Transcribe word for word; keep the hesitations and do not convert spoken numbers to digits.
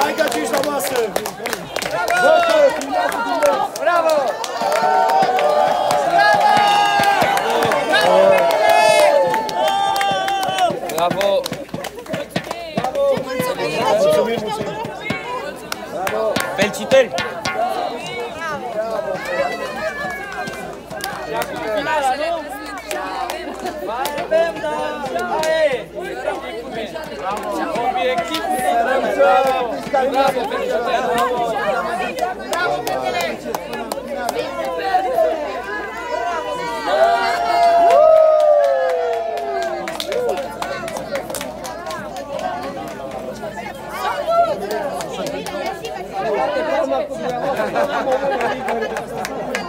Hai ca cinci la masă! Bravo! Bravo! Mulțumim, mulțumim! Felicitări! Mai avem, da! Hai! Obiectiv! Bravo! Felicitări! Bravo, fetele! Palma cu dumneavoastră, am omul